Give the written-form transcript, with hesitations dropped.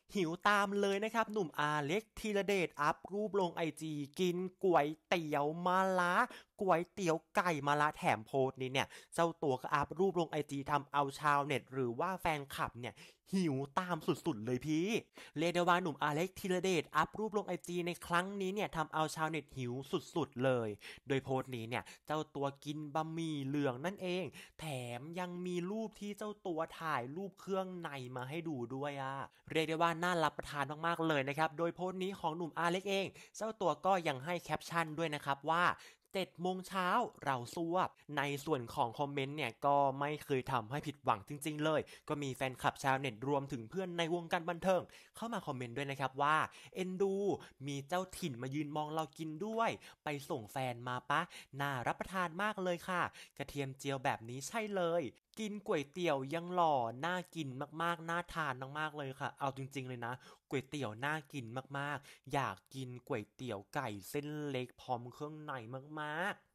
หิวตามเลยนะครับหนุ่มอาเล็กธีรเดชอัพรูปลงไอจีกินก๋วยเตี๋ยวมะระก๋วยเตี๋ยวไก่มะระแถมโพสต์นี้เนี่ยเจ้าตัวก็อัพรูปลงไอจีทำเอาชาวเน็ตหรือว่าแฟนคลับเนี่ยหิวตามสุดๆเลยพี่เรียกได้ว่าหนุ่มอาเล็กธีรเดชอัพรูปลงไอจีในครั้งนี้เนี่ยทำเอาชาวเน็ตหิวสุดๆเลยโดยโพสต์นี้เนี่ยเจ้าตัวกินบะหมี่เหลืองนั่นเองแถมยังมีรูปที่เจ้าตัวถ่ายรูปเครื่องในมาให้ดูด้วยเรียกได้ว่าน่ารับประทานมากๆเลยนะครับโดยโพสต์นี้ของหนุ่มอาเล็กเองเจ้าตัวก็ยังให้แคปชั่นด้วยนะครับว่า7 โมงเช้าเราซวบในส่วนของคอมเมนต์เนี่ยก็ไม่เคยทำให้ผิดหวังจริงๆเลยก็มีแฟนคลับชาวเน็ตรวมถึงเพื่อนในวงการบันเทิงเข้ามาคอมเมนต์ด้วยนะครับว่าเอ็นดูมีเจ้าถิ่นมายืนมองเรากินด้วยไปส่งแฟนมาปะน่ารับประทานมากเลยค่ะกระเทียมเจียวแบบนี้ใช่เลยกินก๋วยเตี๋ยวยังหล่อน่ากินมากๆน่าทานมากๆเลยค่ะเอาจริงๆเลยนะก๋วยเตี๋ยวน่ากินมากๆอยากกินก๋วยเตี๋ยวไก่เส้นเล็กพร้อมเครื่องในมากๆ